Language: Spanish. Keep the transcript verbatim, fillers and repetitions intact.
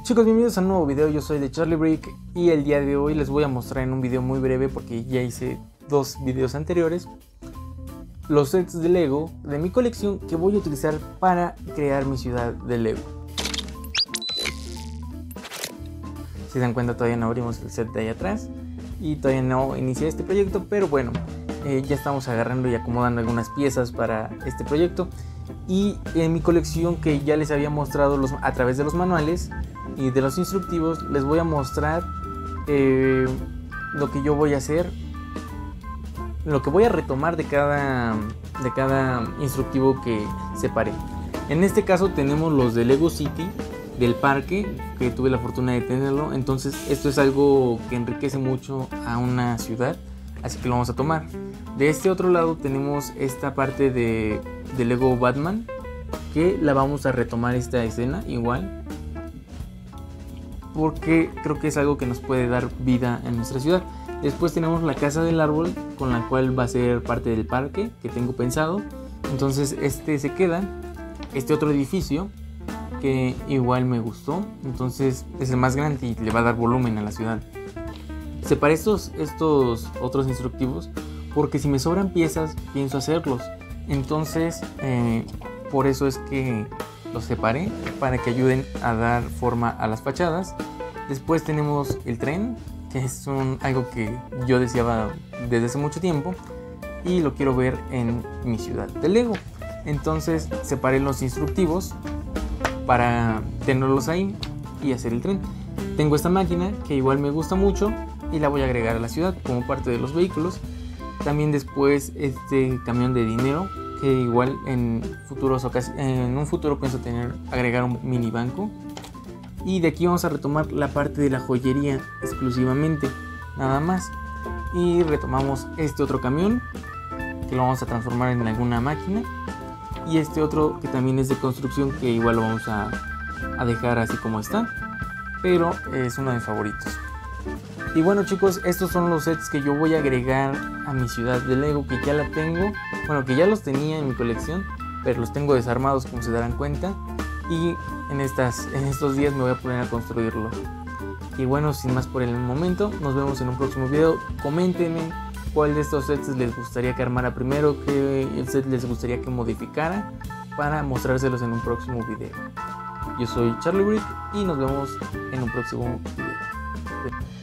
Chicos, bienvenidos a un nuevo video. Yo soy de Charlie Brick y el día de hoy les voy a mostrar en un video muy breve, porque ya hice dos videos anteriores, los sets de Lego de mi colección que voy a utilizar para crear mi ciudad de Lego. Si se dan cuenta, todavía no abrimos el set de ahí atrás y todavía no inicié este proyecto, pero bueno, eh, ya estamos agarrando y acomodando algunas piezas para este proyecto. Y en mi colección, que ya les había mostrado los, a través de los manuales y de los instructivos, les voy a mostrar eh, lo que yo voy a hacer, lo que voy a retomar de cada, de cada instructivo que separé. En este caso tenemos los de Lego City, del parque, que tuve la fortuna de tenerlo. Entonces esto es algo que enriquece mucho a una ciudad, así que lo vamos a tomar. De este otro lado tenemos esta parte de, de Lego Batman, que la vamos a retomar esta escena igual, porque creo que es algo que nos puede dar vida en nuestra ciudad. Después tenemos la casa del árbol, con la cual va a ser parte del parque que tengo pensado. Entonces este se queda. Este otro edificio, que igual me gustó, entonces es el más grande y le va a dar volumen a la ciudad. Separé estos, estos otros instructivos porque si me sobran piezas pienso hacerlos. Entonces eh, por eso es que los separé, para que ayuden a dar forma a las fachadas. Después tenemos el tren, que es un, algo que yo deseaba desde hace mucho tiempo y lo quiero ver en mi ciudad de Lego. Entonces separé los instructivos para tenerlos ahí y hacer el tren. Tengo esta máquina que igual me gusta mucho y la voy a agregar a la ciudad como parte de los vehículos. También después este camión de dinero, que igual en futuros en un futuro pienso tener, agregar un mini banco. Y de aquí vamos a retomar la parte de la joyería exclusivamente, nada más. Y retomamos este otro camión, que lo vamos a transformar en alguna máquina. Y este otro que también es de construcción, que igual lo vamos a, a dejar así como está, pero es uno de mis favoritos. Y bueno, chicos, estos son los sets que yo voy a agregar a mi ciudad de Lego, que ya la tengo, bueno, que ya los tenía en mi colección, pero los tengo desarmados, como se darán cuenta. Y en, estas, en estos días me voy a poner a construirlo. Y bueno, sin más por el momento, nos vemos en un próximo video. Coméntenme cuál de estos sets les gustaría que armara primero, qué el set les gustaría que modificara, para mostrárselos en un próximo video. Yo soy Charlie Brick y nos vemos en un próximo video.